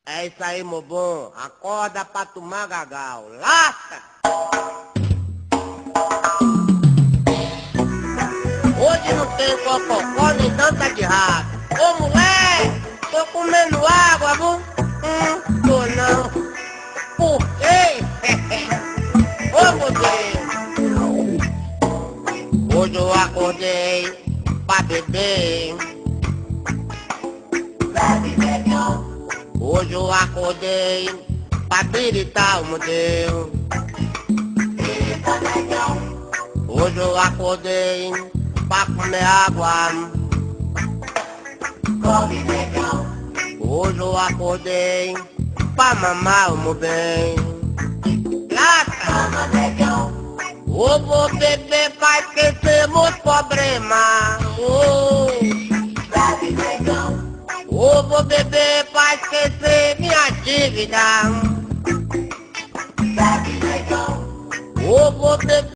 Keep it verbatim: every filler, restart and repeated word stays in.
É isso aí, meu bom. Acorda pra tomar gagal. Lasca! Hoje não tem cococó nem tanta de rato. Ô, mulher, tô comendo água, viu? Hum, tô não. Por quê? Ô, meu Deus. Hoje eu acordei pra beber. Hoje eu acordei pra gritar, meu Deus. Hoje eu acordei pra comer água. Hoje eu acordei pra mamar, meu bem. Lasca! Eu vou beber pra esquecer meus problemas. Oh. Eu vou beber pra esquecer minha dívida. Eu vou beber